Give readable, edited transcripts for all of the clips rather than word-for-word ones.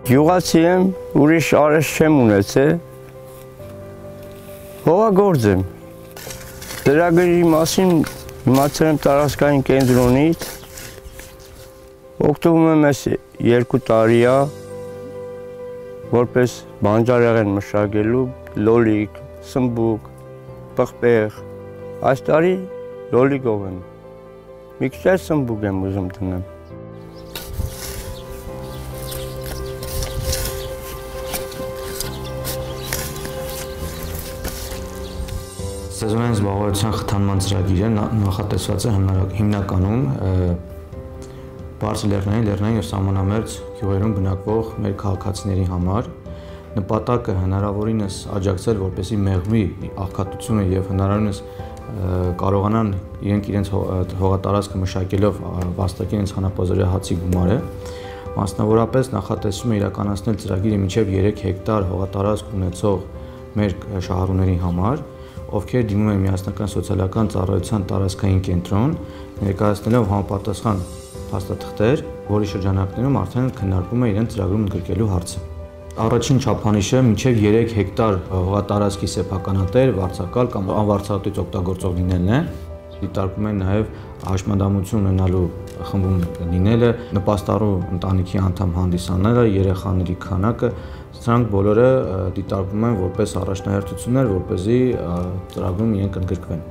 Գյուղացի եմ, ուրիշ արես չեմ ունեցել, հողագործ եմ։ Ծրագրի մասին իմացել եմ տարածքային կենտրոնից, օգտվում եմ այս 2 տարիա, որպես բանջարեղեն մշակելու, լոլիկ, սմբուկ, պղպեղ, այս տարի լոլիկով եմ, մի քիչ էլ սմբուկ եմ ուզում տնեմ։ Սեզոնային զբաղվածության խթանման ծրագիրը նախատեսված է հիմնականում բարձր լեռնային և սահմանամերձ գյուղերում բնակվող մեր քաղաքացիների համար։ Նպատակը հնարավորինս աջակցել, որպեսզի մեղվի աղքատությունը և հնարավորինս կարողանան իրենց հողատարածքը մշակելով վաստակեն իրենց հանապազօրյա հացի գումարը։ Մասնավորապես նախատեսվում է իրականացնել ծրագիրը մինչև 3 հեկտար հողատարածք ունեցող մեր շահառուների համար, ովքեր դիմում են միասնական սոցիալական ծառայության տարածքային կենտրոն, ներկայացնելով համապատասխան փաստաթղթեր, որի շրջանակներում արդեն քննարկվում է իրենց ծրագրում ընդգրկելու հարցը։ Առաջին չափանիշը մինչև 3 հեկտար հողատարածքի սեփականատեր, վարձակալ կամ անվարձակալից օգտագործող լինելն է։ Դիտարկում են նաև հաշմանդամություն ունենալու խմբում լինելը, նպաստառու ընտանիքի անդամ հանդիսանալը, երեխաների քանակը, սրանք բոլորը դիտարկվում են որպես առաջնահերթություններ, որպեսզի ծրագրում իրենք ընդգրկվեն։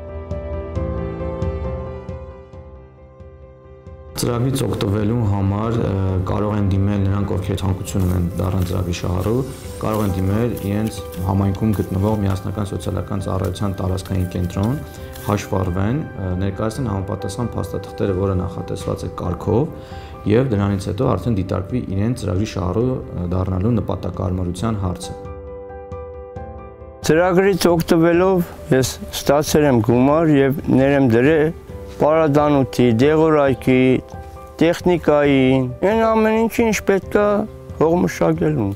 Ծրագրից օգտվելու համար կարող են դիմել նրանք, ովքեր ցանկություն ունեն դառնալ ծրագրի շահառու, կարող են դիմել իրենց համայնքում գտնվող միասնական սոցիալական ծառայության տարածքային կենտրոն, հաշվառվեն, ներկայացնեն համապատասխան փաստաթղթերը, որը նախատեսված է կարգով, եւ դրանից հետո արդեն դիտարկվի իրենց ծրագրի շահառու դառնալու նպատակարարության հարցը։ Ծրագրից օգտվելով ես ստացել եմ գումար եւ ներեմ դրել պարադանութի, դեղորայքի, տեխնիկային, այն ամեն ինչին ինչ պետք է հող մշակելուն։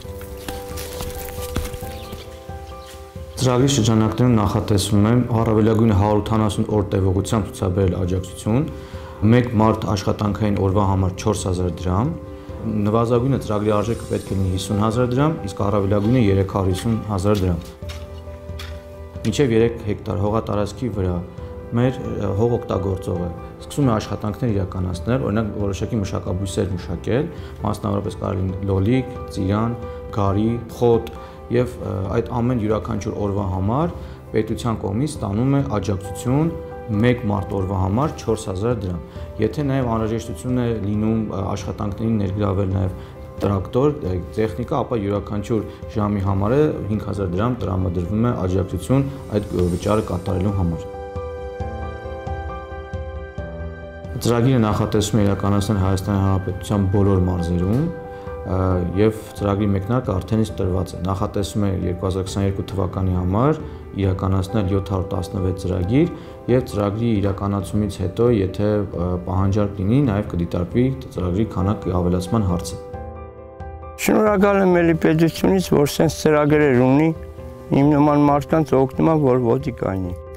Ծրագրի շրջանակներում նախատեսվում է առավելագույնը 180 օր տևողությամբ ցուցաբերել աջակցություն, մեկ մարդ աշխատանքային օրվա համար 4000 դրամ, նվազագույնը ծրագրի արժեքը պետք է լինի 50000 դրամ, իսկ առավելագույնը 350000 դրամ։ Մինչև 3 հեկտար հողատարածքի վրա մեր հող օգտագործողը սկսում է աշխատանքներ իրականացնել, օրինակ որոշակի մշակաբույսեր մշակել, մասնավորապես կարող են լոլիկ, ծիրան, գարի, խոտ եւ այդ ամեն յուրաքանչյուր օրվա համար պետության կողմից ստանում է աջակցություն մեկ մարդ օրվա համար 4000 դրամ։ Եթե նաեւ անհրաժեշտություն է լինում աշխատանքներին ներգրավել նաեւ տրակտոր, տեխնիկա, ապա յուրաքանչյուր ժամի համար 5000 դրամ տրամադրվում է աջակցություն այդ վճարը կատարելու համար։ Ծրագիրը նախատեսվում է իրականացնել Հայաստանի Հանրապետության բոլոր մարզերում եւ ծրագրի մեկնարկը արդեն իսկ տրված է։ Նախատեսվում է 2022 թվականի համար իրականացնել 716 ծրագիր եւ ծրագրի իրականացումից հետո, եթե պահանջարկ լինի, նաեւ կդիտարկվի ծրագրի քանակի ավելացման հարցը։ Շնորհակալ եմ էլի պետությունից, որ sense ծրագրեր ունի, իմ նման մարդկանց օգնում է, որ ոդի կայնի։